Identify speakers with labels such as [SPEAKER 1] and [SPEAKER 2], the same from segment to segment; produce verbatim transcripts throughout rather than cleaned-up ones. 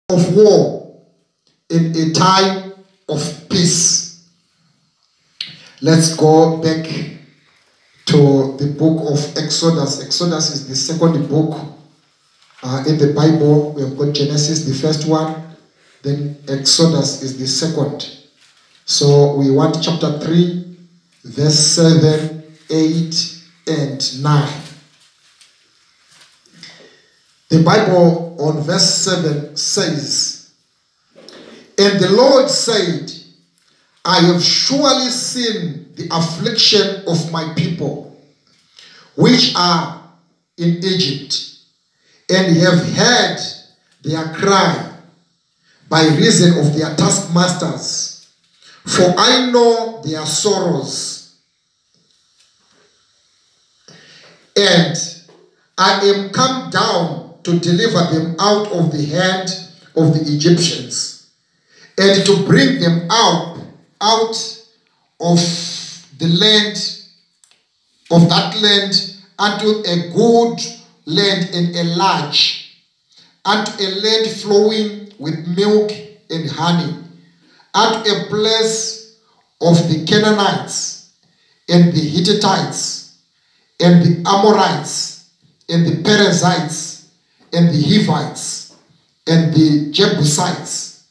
[SPEAKER 1] of war in a time of peace. Let's go back to the book of Exodus. Exodus is the second book uh, in the Bible. We have got Genesis, the first one, then Exodus is the second. So we want chapter three, verse seven, eight, and nine. The Bible on verse seven says, "And the Lord said, I have surely seen the affliction of my people, which are in Egypt, and have heard their cry by reason of their taskmasters. For I know their sorrows, and I am come down to deliver them out of the hand of the Egyptians, and to bring them out, out of the land, of that land, unto a good land and a large, unto a land flowing with milk and honey, unto a place of the Canaanites, and the Hittites, and the Amorites, and the Perizzites, and the Hivites, and the Jebusites.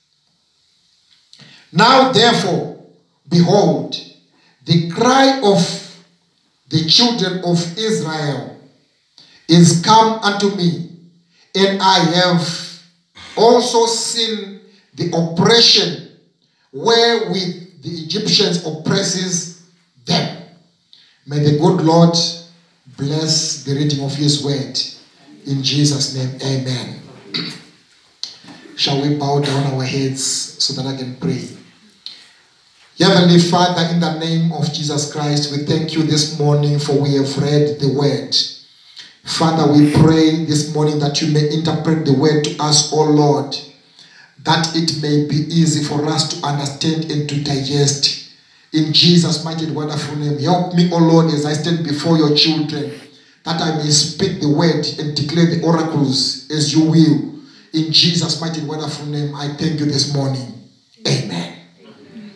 [SPEAKER 1] Now therefore, behold, the cry of the children of Israel is come unto me, and I have also seen the oppression wherewith the Egyptians oppresses them." May the good Lord bless the reading of his word. In Jesus' name, amen. Shall we bow down our heads so that I can pray? Heavenly Father, in the name of Jesus Christ, we thank you this morning for we have read the word. Father, we pray this morning that you may interpret the word to us, O Lord, that it may be easy for us to understand and to digest. In Jesus' mighty and wonderful name, help me, O Lord, as I stand before your children, that I may speak the word and declare the oracles as you will. In Jesus' mighty and wonderful name, I thank you this morning. Amen. Amen.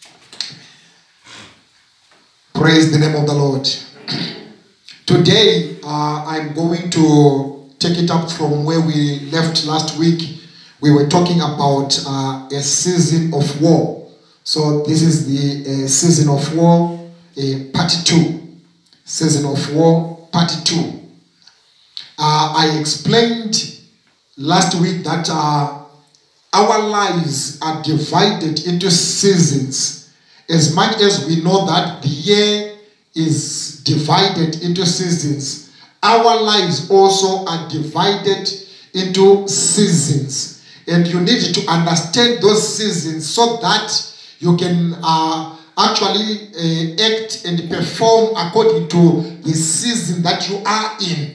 [SPEAKER 1] Praise the name of the Lord. Today, uh, I'm going to take it up from where we left last week. We were talking about uh, a season of war. So this is the uh, season of war, uh, part two. Season of war, part two. Uh, I explained last week that uh, our lives are divided into seasons. As much as we know that the year is divided into seasons, our lives also are divided into seasons. And you need to understand those seasons so that you can uh, actually uh, act and perform according to the season that you are in.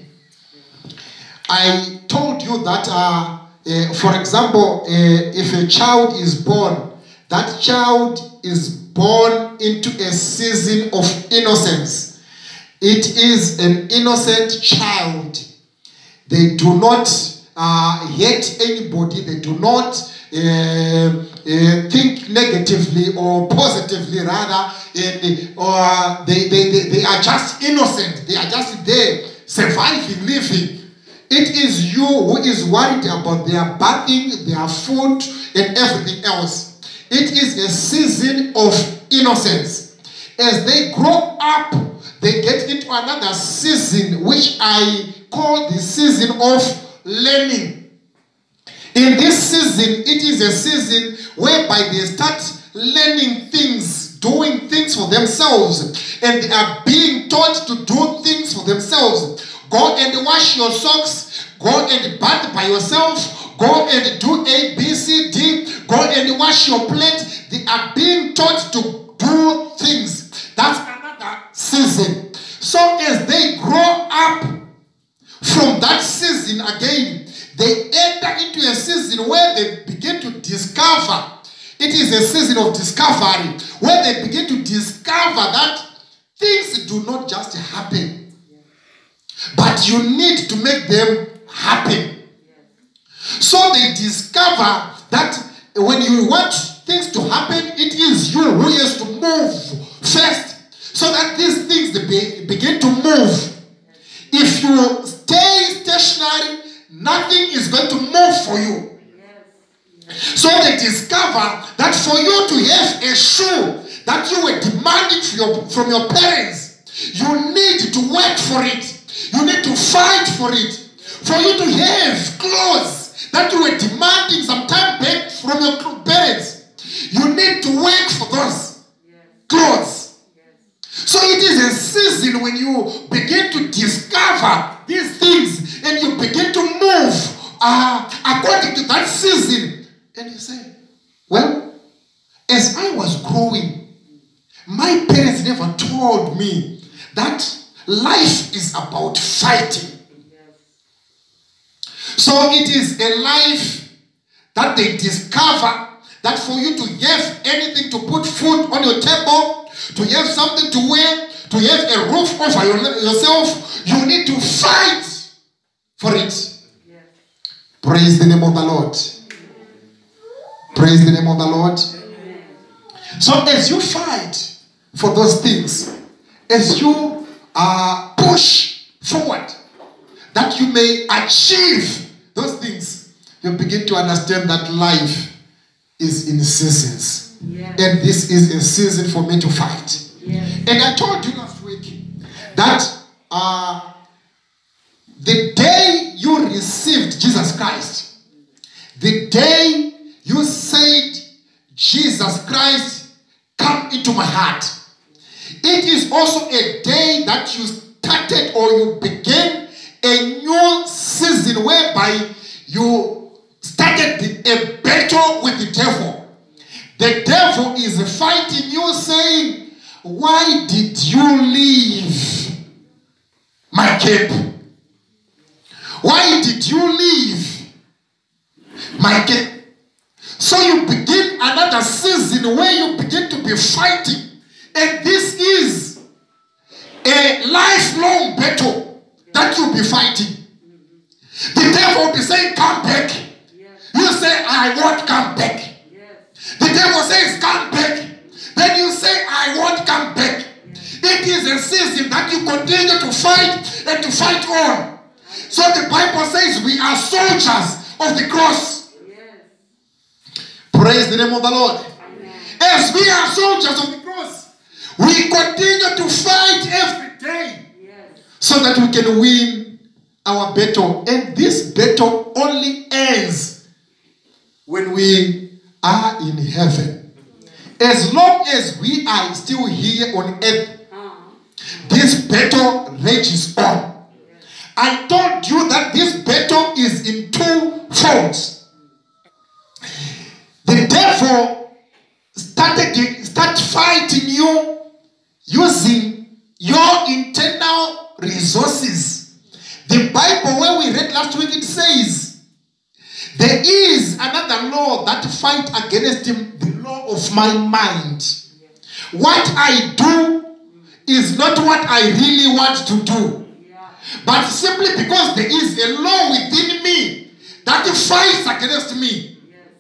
[SPEAKER 1] I told you that, uh, uh, for example, uh, if a child is born, that child is born into a season of innocence. It is an innocent child. They do not uh, hate anybody. They do not uh, uh, think negatively or positively, rather, and, or they, they, they, they are just innocent. They are just there, surviving, living. It is you who is worried about their bathing, their food, and everything else. It is a season of innocence. As they grow up, they get into another season, which I call the season of learning. In this season, it is a season whereby they start learning things, doing things for themselves, and they are being taught to do things for themselves. Go and wash your socks. Go and bath by yourself. Go and do A, B, C, D. Go and wash your plate. They are being taught to do things. That's another season. So as they grow up from that season again, they enter into a season where they begin to discover. It is a season of discovery, where they begin to discover that things do not just happen, but you need to make them happen. So they discover that when you want things to happen, it is you who has to move first so that these things be, begin to move. If you stay stationary, nothing is going to move for you. So they discover that for you to have a shoe that you were demanding from your, from your parents, you need to work for it. You need to fight for it. For you to have clothes that you were demanding some time back from your parents, you need to work for those clothes. So it is a season when you begin to discover these things and you begin to move uh, according to that season. And you say, well, as I was growing, my parents never told me that life is about fighting. So it is a life that they discover that for you to have anything to put food on your table, to have something to wear, to have a roof over your, yourself, you need to fight for it. Yes. Praise the name of the Lord. Praise the name of the Lord. Amen. So as you fight for those things, as you uh, push forward, that you may achieve those things, you begin to understand that life is in seasons. Yes. And this is a season for me to fight. Yes. And I told you last week that uh, the day you received Jesus Christ, the day you said, Jesus Christ, come into my heart, it is also a day that you started or you began a new season whereby you started the, a battle with the devil. The devil is fighting you, saying, why did you leave my camp? Why did you leave my camp? So you begin another season where you begin to be fighting. And this is a lifelong battle that you'll be fighting. The devil will be saying, come back. Yes. You say, I won't come back. Yes. The devil says, come back. Then you say, I won't come back. Yes. It is a season that you continue to fight and to fight on. So the Bible says we are soldiers of the cross. Praise the name of the Lord. Amen. As we are soldiers of the cross, we continue to fight every day. Yes. So that we can win our battle. And this battle only ends when we are in heaven. As long as we are still here on earth, this battle rages on. I told you that this battle is in two forms. The devil started start fighting you using your internal resources. The Bible, where we read last week, it says there is another law that fight against him, the law of my mind. What I do is not what I really want to do, but simply because there is a law within me that fights against me,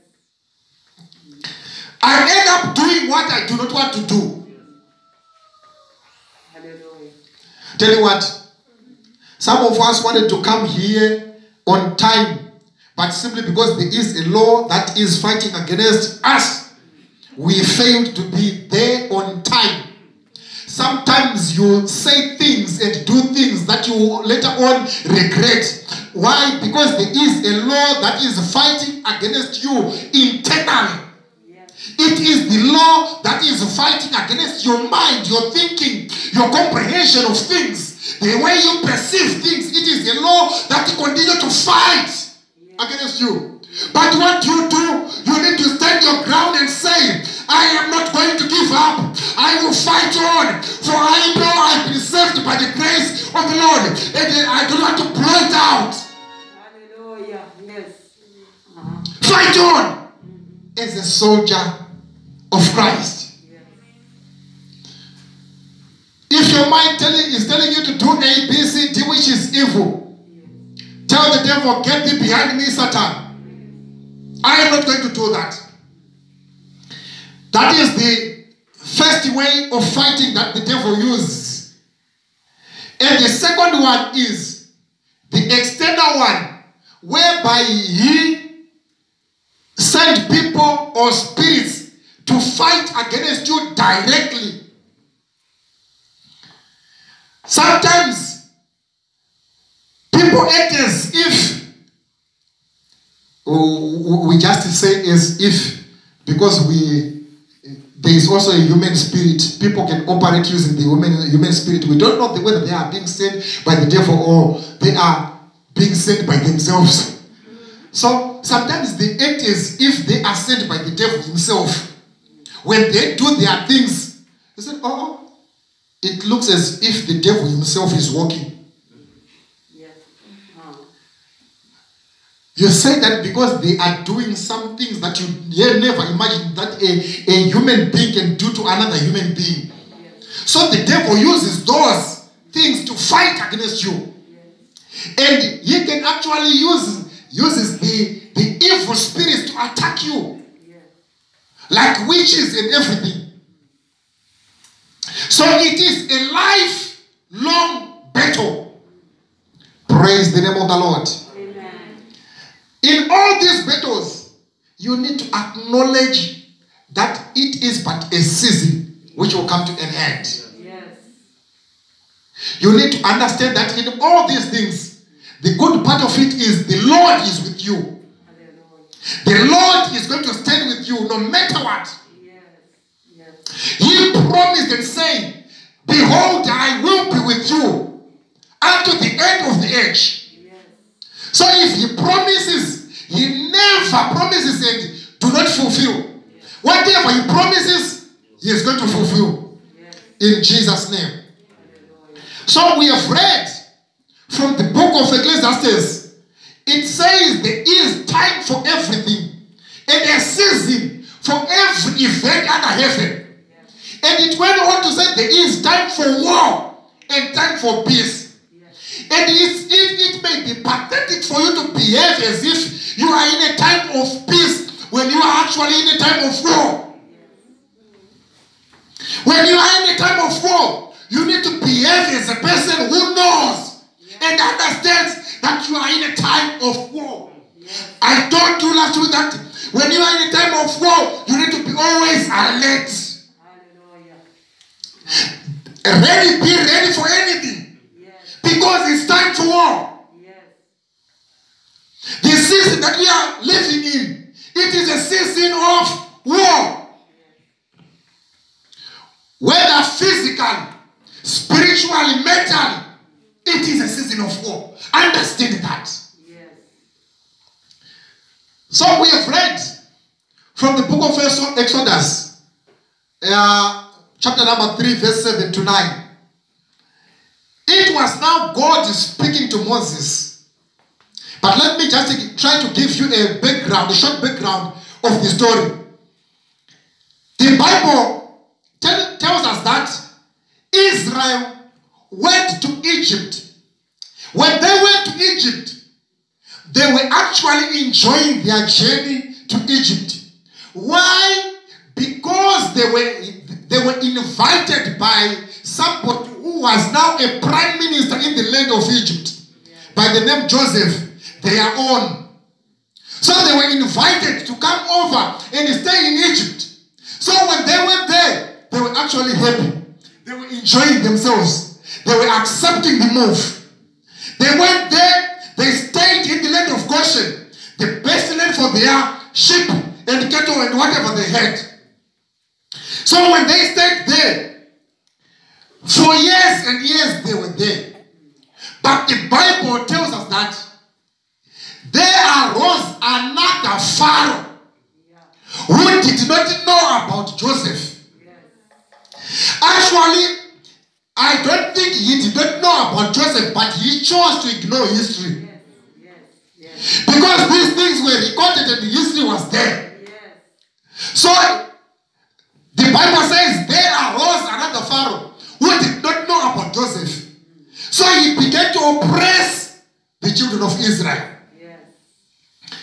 [SPEAKER 1] I end up doing what I do not want to do. Hallelujah. Tell you what, some of us wanted to come here on time, but simply because there is a law that is fighting against us, we failed to be there on time. Sometimes you say things and do things that you later on regret. Why? Because there is a law that is fighting against you internally. It is the law that is fighting against your mind, your thinking, your comprehension of things, the way you perceive things. It is the law that continue to fight against you. But what you do, you need to stand your ground and say, I am not going to give up. I will fight on. For I know I've been saved by the grace of the Lord. And I do not want to blow it out. Hallelujah. Yes. Uh-huh. Fight on as a soldier of Christ. Yes. If your mind telling, is telling you to do A, B, C, D, which is evil, yes, tell the devil, get thee behind me, Satan. I am not going to do that. That is the first way of fighting that the devil uses. And the second one is the external one, whereby he sent people or spirits to fight against you directly. Sometimes people act as if, we just say as if, because we there is also a human spirit. People can operate using the human, human spirit. We don't know whether they are being sent by the devil or they are being sent by themselves. So sometimes they act as if they are sent by the devil himself. When they do their things, they say, oh, it looks as if the devil himself is walking. You say that because they are doing some things that you never imagined that a, a human being can do to another human being. Yes. So the devil uses those things to fight against you. Yes. And he can actually use uses the, the evil spirits to attack you. Yes. Like witches and everything. So it is a lifelong battle. Praise the name of the Lord. In all these battles, you need to acknowledge that it is but a season which will come to an end. Yes. You need to understand that in all these things, the good part of it is the Lord is with you. Hallelujah. The Lord is going to stand with you no matter what. Yes. Yes. He promised and said, behold, I will be with you unto the end of the age. So if he promises, he never promises and do not fulfill. Whatever he promises, he is going to fulfill. In Jesus' name. So we have read from the book of Ecclesiastes. It says there is time for everything and a season for every event under heaven. And it went on to say there is time for war and time for peace. And it's, it, it may be pathetic for you to behave as if you are in a time of peace when you are actually in a time of war. When you are in a time of war, you need to behave as a person who knows and understands that you are in a time of war. I told you last week that when you are in a time of war, you need to be always alert. Ready, be ready for anything. Because it's time for war. Yes. The season that we are living in, it is a season of war. Whether physical, spiritually, mentally, it is a season of war. Understand that. Yes. So we have read from the book of Exodus, uh, chapter number three, verse seven to nine. It was now God speaking to Moses. But let me just try to give you a background, a short background of the story. The Bible tell, tells us that Israel went to Egypt. When they went to Egypt, they were actually enjoying their journey to Egypt. Why? Because they were, they were invited by somebody who was now a prime minister in the land of Egypt, yeah, by the name Joseph, their own. So they were invited to come over and stay in Egypt. So when they went there, they were actually happy. They were enjoying themselves. They were accepting the move. They went there, they stayed in the land of Goshen, the best land for their sheep and cattle and whatever they had. So when they stayed there, for years and years they were there. But the Bible tells us that there arose another Pharaoh who did not know about Joseph. Actually, I don't think he did not know about Joseph, but he chose to ignore history. Because these things were recorded and the history was there. So the Bible says there arose another Pharaoh who did not know about Joseph. So he began to oppress the children of Israel. Yes.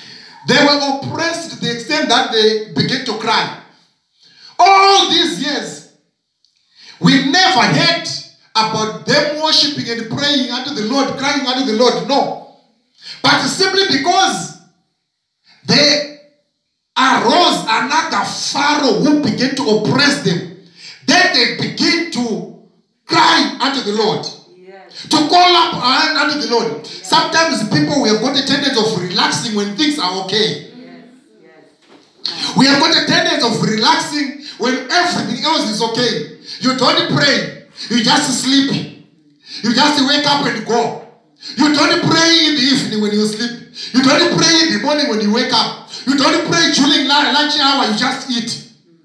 [SPEAKER 1] They were oppressed to the extent that they began to cry. All these years, we never heard about them worshiping and praying unto the Lord, crying unto the Lord. No. But simply because they arose another Pharaoh who began to oppress them, then they begin to cry unto the Lord. Yes. To call up unto the Lord. Yes. Sometimes people, we have got a tendency of relaxing when things are okay. Yes. Yes. We have got a tendency of relaxing when everything else is okay. You don't pray. You just sleep. You just wake up and go. You don't pray in the evening when you sleep. You don't pray in the morning when you wake up. You don't pray during lunch hour. You just eat.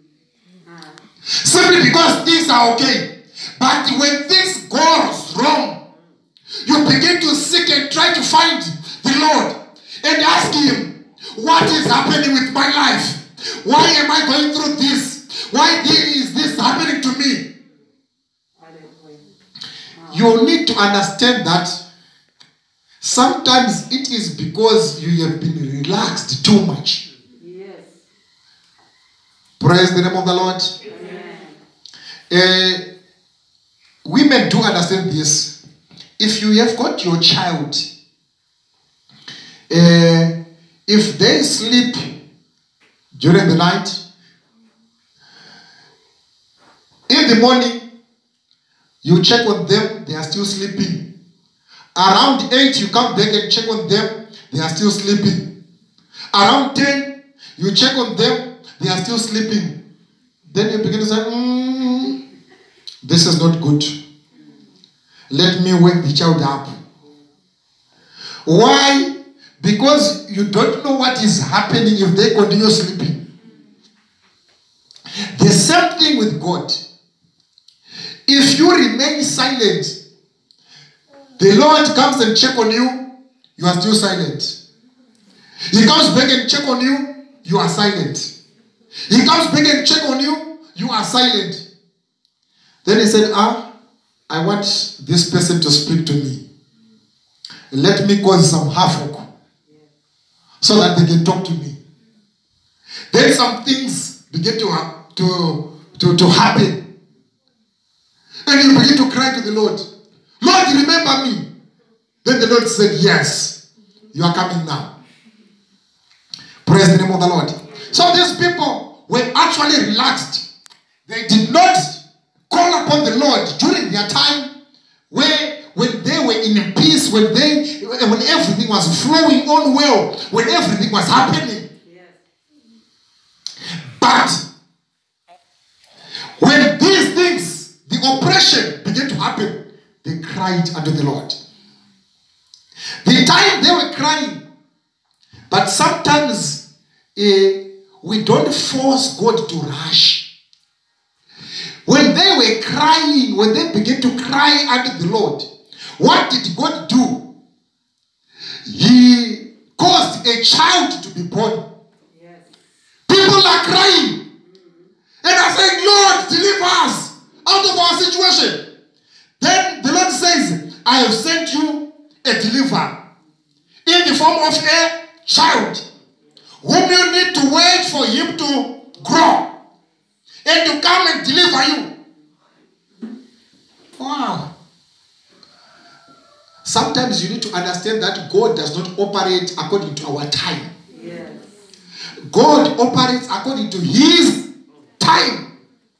[SPEAKER 1] Simply because things are okay. But when things goes wrong, you begin to seek and try to find the Lord and ask Him, what is happening with my life? Why am I going through this? Why is this happening to me? You need to understand that sometimes it is because you have been relaxed too much. Yes. Praise the name of the Lord. Uh, women do understand this. If you have got your child, uh, if they sleep during the night, in the morning, you check on them, they are still sleeping. Around eight, you come back and check on them, they are still sleeping. Around ten, you check on them, they are still sleeping. Then you begin to say, mm, this is not good. Let me wake the child up. Why? Because you don't know what is happening if they continue sleeping. The same thing with God. If you remain silent, the Lord comes and check on you, you are still silent. He comes back and check on you, you are silent. He comes back and check on you, you are silent. Then he said, ah, I want this person to speak to me. Let me cause some havoc so that they can talk to me. Then some things begin to, to, to, to happen. And you begin to cry to the Lord. Lord, remember me. Then the Lord said, yes, you are coming now. Praise the name of the Lord. So these people were actually relaxed. They did not call upon the Lord during their time where when they were in peace, when they when everything was flowing on well, when everything was happening. Yes. But when these things, the oppression began to happen, they cried unto the Lord. The time they were crying, but sometimes uh, we don't force God to rush. When they were crying, when they began to cry unto the Lord, what did God do? He caused a child to be born. Yes. People are crying. Mm-hmm. And are saying, Lord, deliver us out of our situation. Then the Lord says, I have sent you a deliverer in the form of a child whom you need to wait for him to grow and to come and deliver you. Wow. Sometimes you need to understand that God does not operate according to our time. Yes. God operates according to His time.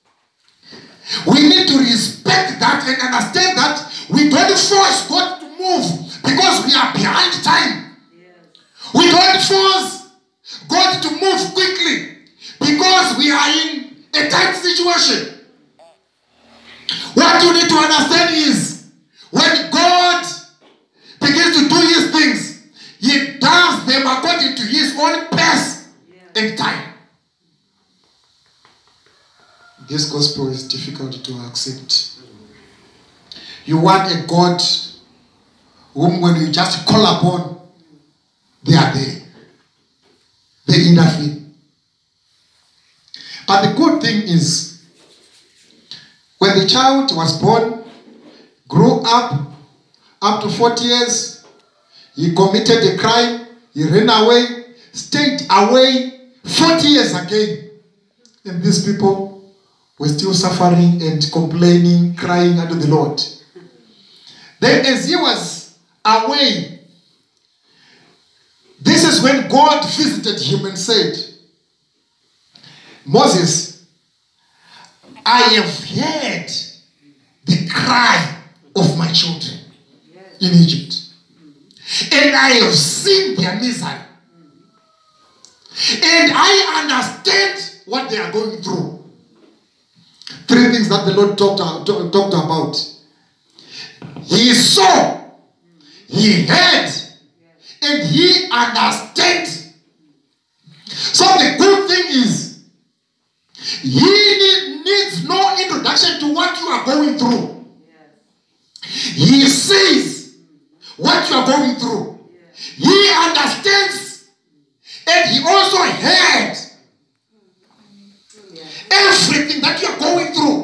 [SPEAKER 1] We need to respect that and understand that we don't force God to move because we are behind time. Yes. We don't force God to move quickly because we are in a tight situation. What you need to understand is when God begins to do His things, He does them according to His own pace and time. This gospel is difficult to accept. You want a God whom when you just call upon, they are there. They intervene. But the good thing is, when the child was born, grew up, up to forty years, he committed a crime, he ran away, stayed away forty years again. And these people were still suffering and complaining, crying unto the Lord. Then as he was away, this is when God visited him and said, Moses, I have heard the cry of my children in Egypt. And I have seen their misery. And I understand what they are going through. Three things that the Lord talked, uh, talked about. He saw, he heard, and he understands. So the good thing is, he need, needs no introduction to what you are going through. He sees what you are going through. He understands, and he also heard everything that you are going through.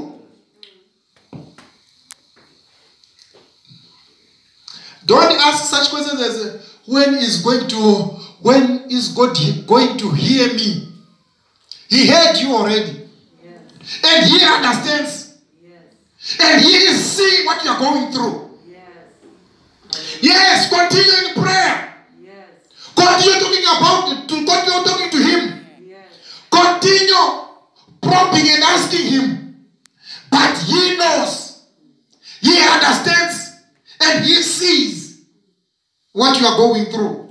[SPEAKER 1] Don't ask such questions as when is going to when is God going to hear me? He heard you already. Yes. And he understands. Yes. And he is seeing what you are going through. Yes. Yes, continue in prayer. Yes. Continue talking about it. Continue talking to him. Yes. Continue probing and asking him. But he knows. He understands. And he sees what you are going through.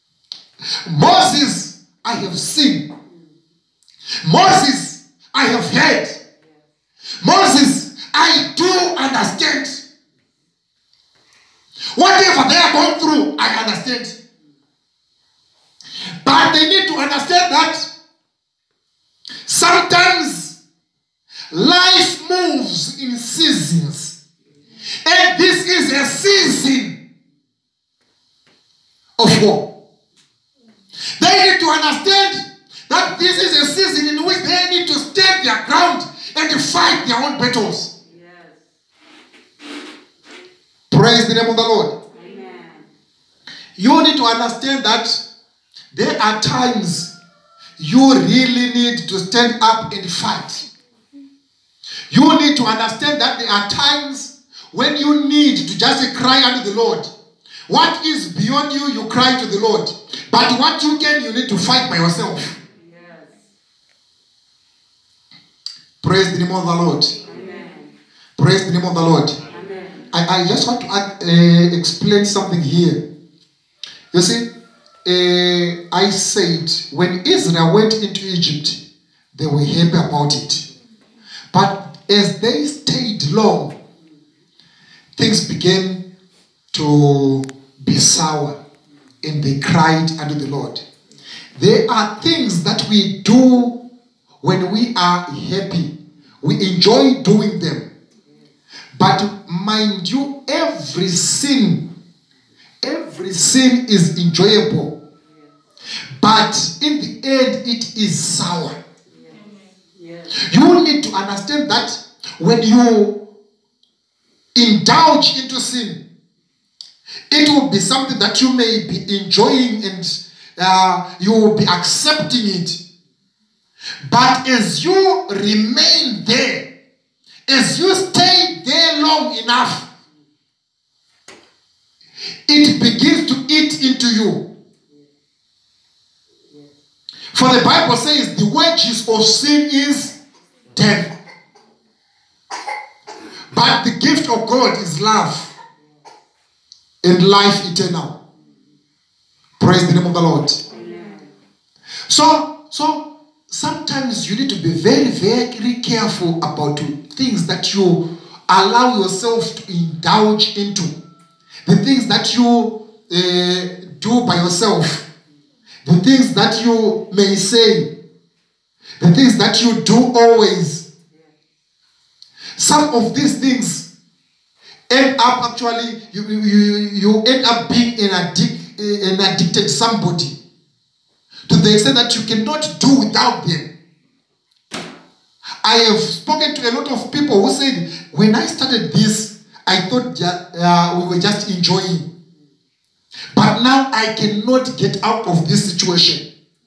[SPEAKER 1] Moses, I have seen. Moses, I have heard. Moses, I do understand. Whatever they are going through, I understand. But they need to understand that sometimes life moves in seasons. And this is a season of war. They need to understand that this is a season in which they need to stand their ground and fight their own battles. Yes. Praise the name of the Lord. Amen. You need to understand that there are times you really need to stand up and fight. You need to understand that there are times when you need to just cry unto the Lord. What is beyond you, you cry to the Lord. But what you can, you need to fight by yourself. Yes. Praise the name of the Lord. Amen. Praise the name of the Lord. Amen. I, I just want to add, uh, explain something here. You see, uh, I said when Israel went into Egypt, they were happy about it. But as they stayed long, things began to be sour and they cried unto the Lord. There are things that we do when we are happy. We enjoy doing them. But mind you, every sin, every sin is enjoyable. But in the end, it is sour. You need to understand that when you indulge into sin, it will be something that you may be enjoying and uh, you will be accepting it. But as you remain there, as you stay there long enough, it begins to eat into you. For the Bible says the wages of sin is death. But the gift of God is love and life eternal. Praise the name of the Lord. Amen. So, so sometimes you need to be very, very careful about things that you allow yourself to indulge into. The things that you uh, do by yourself. The things that you may say. The things that you do always. Some of these things end up actually, you, you, you end up being an, addict, an addicted somebody. To the extent that you cannot do without them. I have spoken to a lot of people who said, when I started this, I thought uh, we were just enjoying. But now I cannot get out of this situation.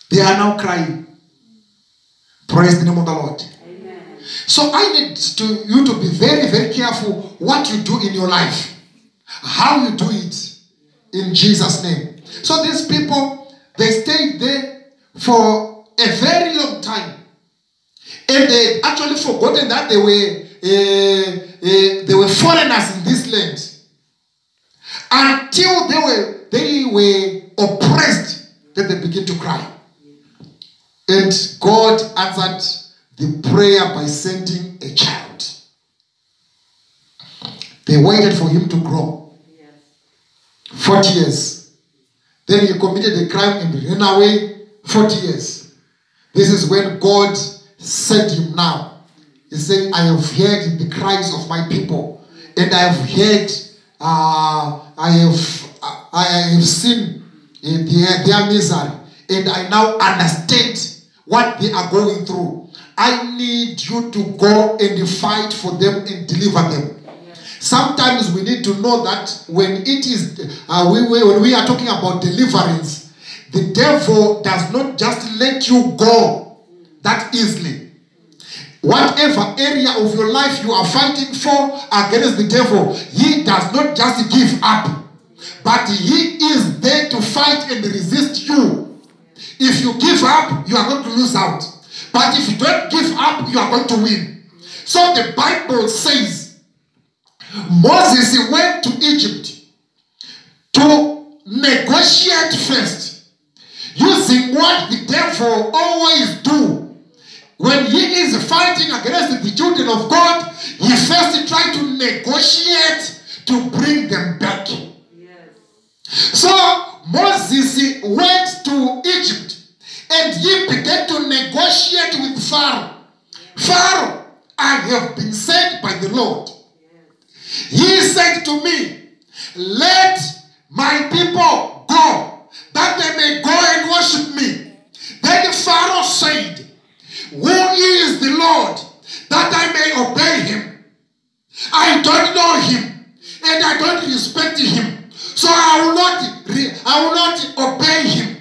[SPEAKER 1] They are now crying. Praise the name of the Lord.
[SPEAKER 2] Amen.
[SPEAKER 1] So I need to, you to be very, very careful what you do in your life. How you do it. In Jesus' name. So these people, they stayed there for a very long time. And they actually forgotten that they were uh, uh, they were foreigners in this land. Until they were they were oppressed, then they begin to cry. And God answered the prayer by sending a child. They waited for him to grow. forty years. Then he committed a crime and ran away. forty years. This is when God sent him now. He said, I have heard the cries of my people, and I have heard, uh, I have, I have seen their, their misery, and I now understand what they are going through. I need you to go and fight for them and deliver them. Sometimes we need to know that when it is, uh, we, we, when we are talking about deliverance, the devil does not just let you go that easily. Whatever area of your life you are fighting for against the devil, he does not just give up, but he is there to fight and resist you. If you give up, you are going to lose out. But if you don't give up, you are going to win. So the Bible says, Moses went to Egypt to negotiate first, using what the devil always do. When he is fighting against the children of God, he first tries to negotiate to bring them back.
[SPEAKER 2] Yes.
[SPEAKER 1] So Moses went to Egypt and he began to negotiate with Pharaoh. Pharaoh, I have been sent by the Lord. He said to me, let my people go, that they may go and worship me. Then Pharaoh said, who is the Lord, that I may obey him? I don't know him, and I don't respect him, so I will not, I will not obey him.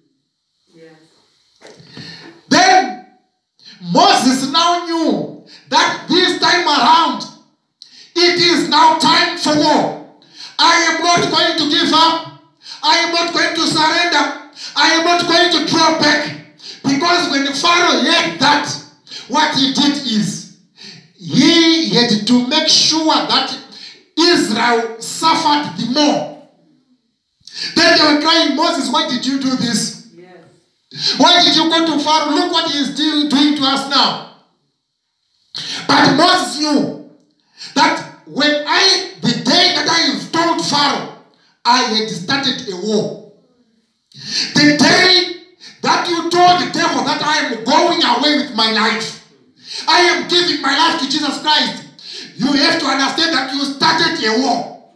[SPEAKER 2] Yes.
[SPEAKER 1] Then Moses now knew that this time around, it is now time for war. I am not going to give up. I am not going to surrender. I am not going to draw back. Because when the Pharaoh heard that, what he did is, he had to make sure that Israel suffered the more. Then they were crying, Moses, why did you do this?
[SPEAKER 2] Yes.
[SPEAKER 1] Why did you go to Pharaoh? Look what he is still doing to us now. But Moses knew that when I, the day that I told Pharaoh, I had started a war. The day that you told the devil that I am going away with my life, I am giving my life to Jesus Christ, you have to understand that you started a war.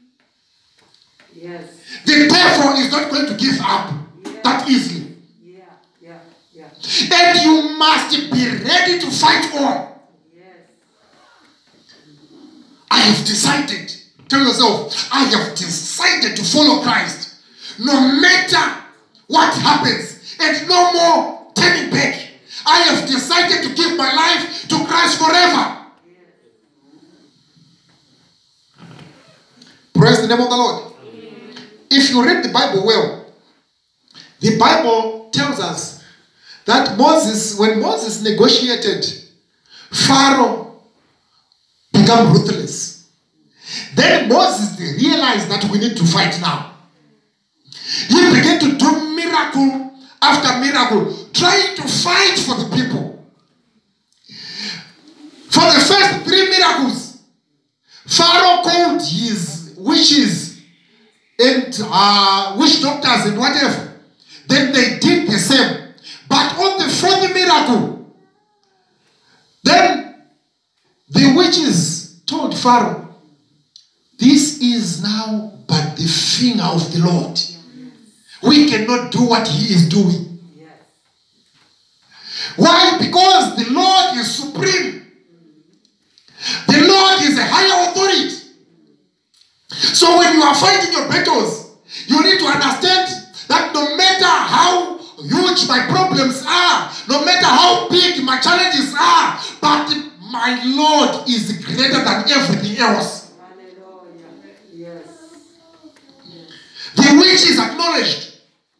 [SPEAKER 2] Yes.
[SPEAKER 1] The devil is not going to give up
[SPEAKER 2] Yeah.
[SPEAKER 1] that easily.
[SPEAKER 2] Yeah, yeah, yeah.
[SPEAKER 1] And you must be ready to fight on.
[SPEAKER 2] Yes.
[SPEAKER 1] I have decided, tell yourself, I have decided to follow Christ. No matter what happens, and no more turning back. I have decided to give my life to Christ forever. Praise the name of the Lord. If you read the Bible well, the Bible tells us that Moses, when Moses negotiated, Pharaoh became ruthless. Then Moses realized that we need to fight now. He began to do miracle after miracle, trying to fight for the people. For the first three miracles, Pharaoh called his witches and uh, witch doctors and whatever. Then they did the same. But on the fourth miracle, then the witches told Pharaoh, this is now but the finger of the Lord. We cannot do what he is doing.
[SPEAKER 2] Yes.
[SPEAKER 1] Why? Because the Lord is supreme. The Lord is a higher authority. So when you are fighting your battles, you need to understand that no matter how huge my problems are, no matter how big my challenges are, but my Lord is greater than everything else.
[SPEAKER 2] Hallelujah. Yes.
[SPEAKER 1] The witch is acknowledged.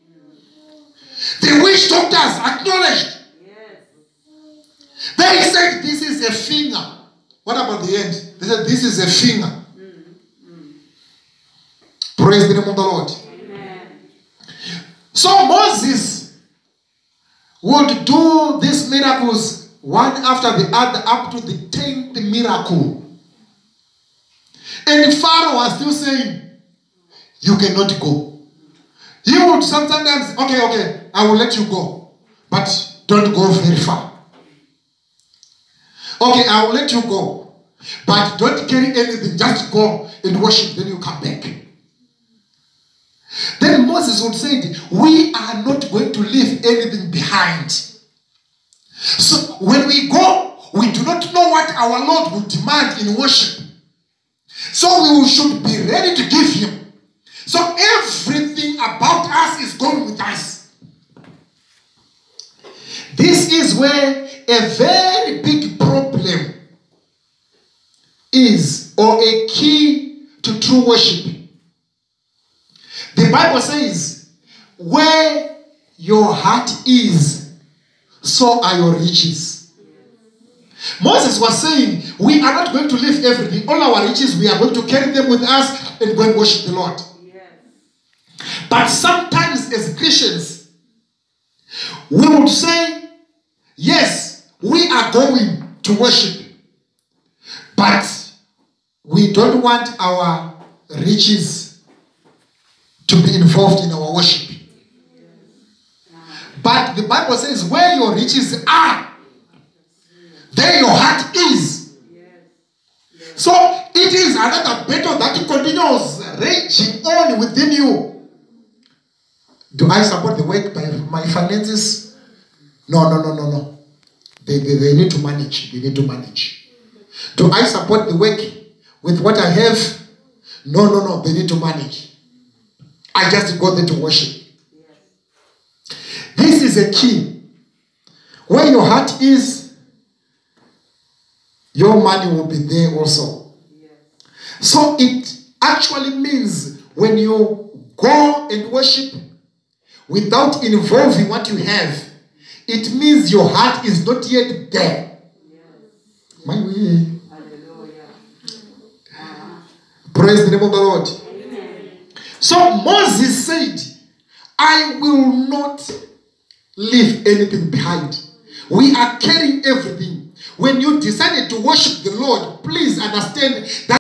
[SPEAKER 1] The witch doctors acknowledged.
[SPEAKER 2] Yes.
[SPEAKER 1] They said this is a finger. What about the end? They said this is a finger.
[SPEAKER 2] Mm. Mm.
[SPEAKER 1] Praise the name of the Lord.
[SPEAKER 2] Amen.
[SPEAKER 1] So Moses would do these miracles one after the other up to the tenth miracle. And Pharaoh was still saying, you cannot go. He would sometimes, okay, okay, I will let you go. But don't go very far. Okay, I will let you go. But don't carry anything. Just go and worship, then you come back. Then Moses would say, we are not going to leave anything behind. So when we go, we do not know what our Lord will demand in worship. So we should be ready to give him. So everything about us is going with us. This is where a very big problem is, or a key to true worship. The Bible says, where your heart is, so are your riches. Moses was saying, we are not going to leave everything. All our riches, we are going to carry them with us and go and worship the Lord.
[SPEAKER 2] Yes.
[SPEAKER 1] But sometimes as Christians, we would say, yes, we are going to worship. But we don't want our riches to be involved in our worship. But the Bible says, where your riches are, there your heart is. So it is another battle that continues raging on within you. Do I support the work by my finances? No, no, no, no, no. They, they, they need to manage. They need to manage. Do I support the work with what I have? No, no, no. They need to manage. I just go there to worship. This is a key. Where your heart is, your money will be there also. So it actually means when you go and worship without involving what you have, it means your heart is not yet there. My way. Praise the name of the Lord.
[SPEAKER 2] Amen.
[SPEAKER 1] So Moses said, I will not leave anything behind. We are carrying everything. When you decided to worship the Lord, please understand that